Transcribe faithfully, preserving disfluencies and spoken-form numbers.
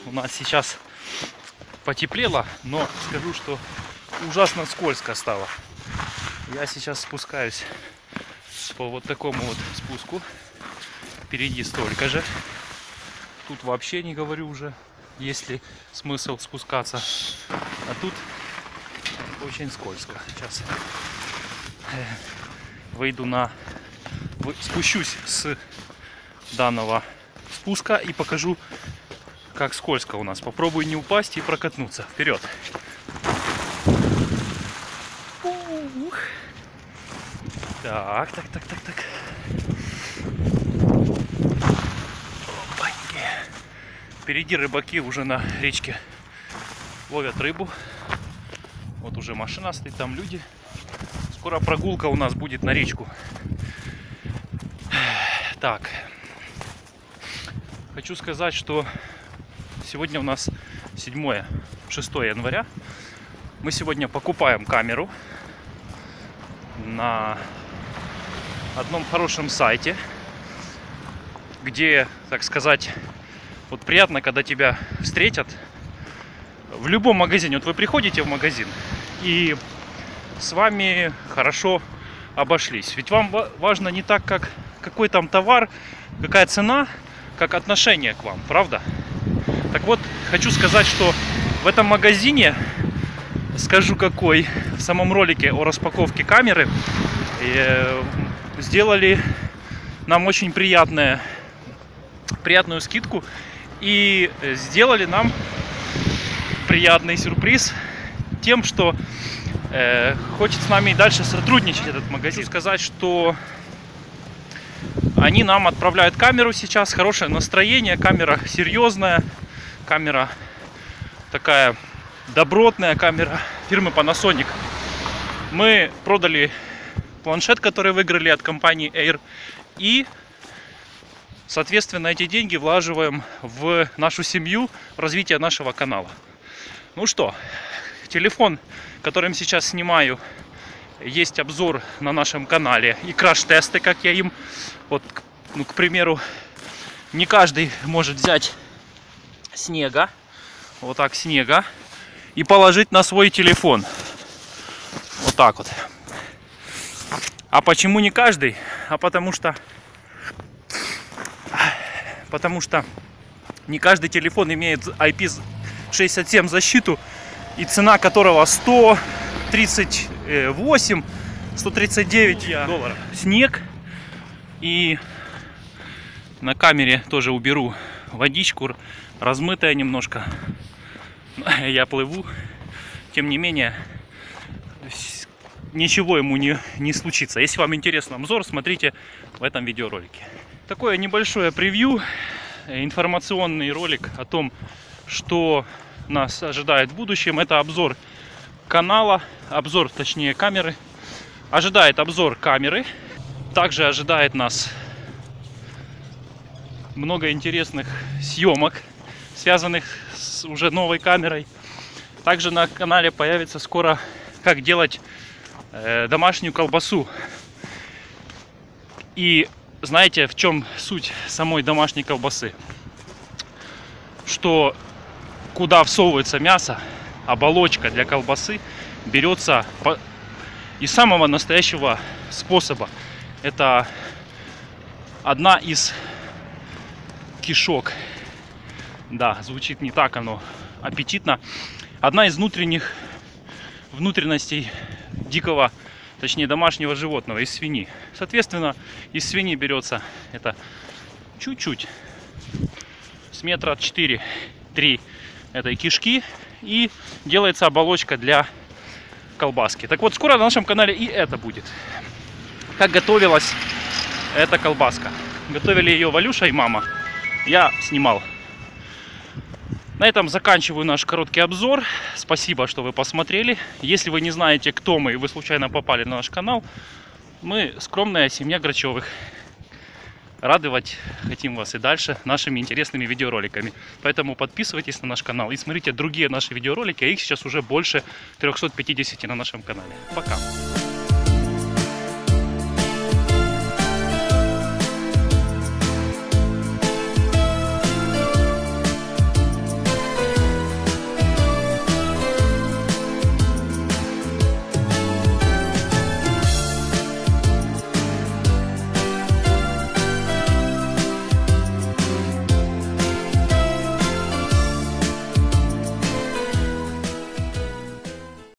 У нас сейчас потеплело, но скажу, что ужасно скользко стало. Я сейчас спускаюсь по вот такому вот спуску. Впереди столько же. Тут вообще не говорю уже, есть ли смысл спускаться. А тут очень скользко. Сейчас выйду на... спущусь с данного спуска и покажу, как скользко у нас. Попробую не упасть и прокатнуться. Вперед! Ух. Так, так, так, так, так. Опаньки. Впереди рыбаки уже на речке ловят рыбу. Вот уже машина стоит, там люди. Скоро прогулка у нас будет на речку. Так. Хочу сказать, что сегодня у нас седьмое шестое января. Мы сегодня покупаем камеру на одном хорошем сайте, где, так сказать, вот приятно, когда тебя встретят в любом магазине. Вот вы приходите в магазин и с вами хорошо обошлись. Ведь вам важно не так, как какой там товар, какая цена, как отношение к вам, правда? Так вот, хочу сказать, что в этом магазине, скажу какой, в самом ролике о распаковке камеры э, сделали нам очень приятное, приятную скидку и сделали нам приятный сюрприз тем, что э, хочет с нами и дальше сотрудничать этот магазин. Хочу сказать, что они нам отправляют камеру сейчас, хорошее настроение, камера серьезная, камера такая добротная, камера фирмы Panasonic. Мы продали планшет, который выиграли от компании Air, и, соответственно, эти деньги влаживаем в нашу семью, в развитие нашего канала. Ну что, телефон, которым сейчас снимаю, есть обзор на нашем канале и краш-тесты, как я им, вот, ну, к примеру, не каждый может взять снега, вот так снега, и положить на свой телефон. Вот так вот. А почему не каждый? А потому что, потому что не каждый телефон имеет ай пи шестьдесят семь защиту, и цена которого сто тридцать восемь — сто тридцать девять долларов. Снег. И на камере тоже уберу водичку, размытая немножко. Я плыву. Тем не менее, ничего ему не, не случится. Если вам интересен обзор, смотрите в этом видеоролике. Такое небольшое превью, информационный ролик о том, что нас ожидает в будущем. Это обзор канала, обзор, точнее, камеры. Ожидает обзор камеры. Также ожидает нас много интересных съемок, связанных с уже новой камерой. Также на канале появится скоро, как делать э, домашнюю колбасу. И знаете, в чем суть самой домашней колбасы? Что куда всовывается мясо, оболочка для колбасы берется по... из самого настоящего способа. Это одна из кишок. Да, звучит не так оно аппетитно. Одна из внутренних внутренностей дикого, точнее домашнего животного, из свиньи. Соответственно, из свиньи берется это чуть-чуть, с метра четыре-три этой кишки, и делается оболочка для колбаски. Так вот, скоро на нашем канале и это будет. Как готовилась эта колбаска. Готовили ее Валюша и мама. Я снимал. На этом заканчиваю наш короткий обзор. Спасибо, что вы посмотрели. Если вы не знаете, кто мы, и вы случайно попали на наш канал, мы скромная семья Грачевых. Радовать хотим вас и дальше нашими интересными видеороликами. Поэтому подписывайтесь на наш канал и смотрите другие наши видеоролики. А их сейчас уже больше трёхсот пятидесяти на нашем канале. Пока!